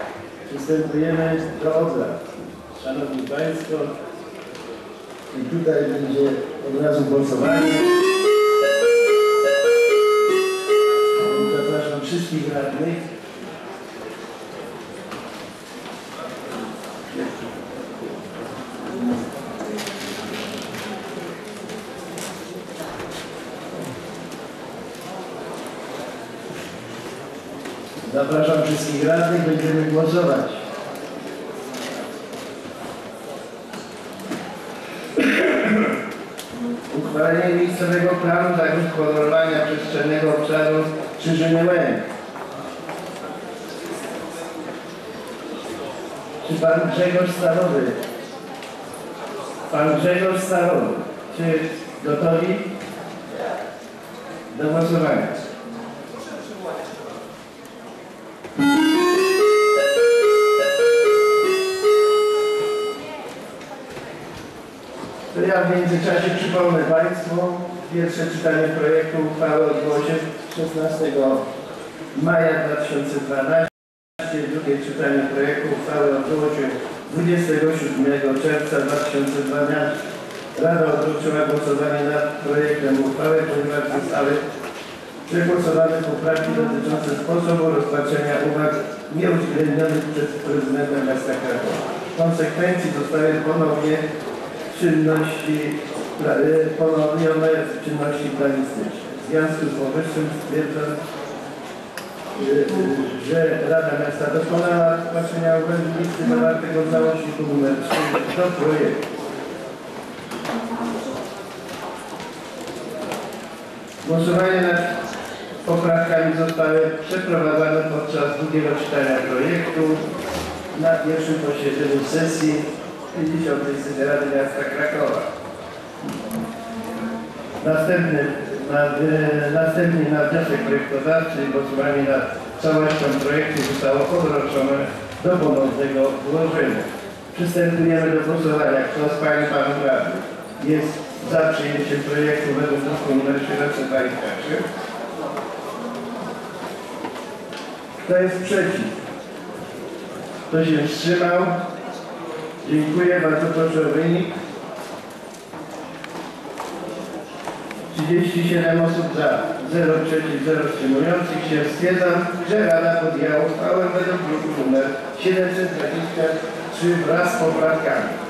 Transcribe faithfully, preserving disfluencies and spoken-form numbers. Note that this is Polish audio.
Przystępujemy do obrad. Szanowni Państwo, i tutaj będzie od razu głosowanie. Zapraszam wszystkich radnych. Zapraszam wszystkich radnych, będziemy głosować. Uchwalenie miejscowego planu zagospodarowania przestrzennego obszaru Krzyżyny Łęk. Czy pan Grzegorz Starowy? Pan Grzegorz Starowy. Czy gotowi do głosowania? To ja w międzyczasie przypomnę Państwu, pierwsze czytanie projektu uchwały odbyło się szesnastego maja dwa tysiące dwunastego, drugie czytanie projektu uchwały odbyło się dwudziestego siódmego czerwca dwa tysiące dwunastego. Rada odroczyła głosowanie nad projektem uchwały, ponieważ zostały przegłosowane poprawki dotyczące sposobu rozpatrzenia uwag nieuwzględnionych przez prezydenta miasta Krakowa. W konsekwencji zostały ponownie czynności, ponownione czynności planistyczne. W związku z powyższym stwierdzam, że Rada Miasta dokonała rozpatrzenia uwagi listy zawartego w załączniku numer trzy do projektu. Głosowanie nad poprawkami zostały przeprowadzane podczas drugiego czytania projektu na pierwszym posiedzeniu sesji pięćdziesiątej sesji Rady Miasta Krakowa. Następny, nad, następnie na wniosek projektodawcy głosowanie nad całością projektu zostało odroczone do ponownego włożenia. Przystępujemy do głosowania. Kto z Pań i Panów Radnych jest za przyjęciem projektu według wniosku nr siedemset dwadzieścia trzy? Kto jest przeciw? Kto się wstrzymał? Dziękuję. Bardzo proszę o wynik. trzydzieści siedem osób za, zero przeciw, zero wstrzymujących się. Stwierdzam, że Rada podjęła uchwałę według druku nr siedemset dwadzieścia trzy wraz z poprawkami.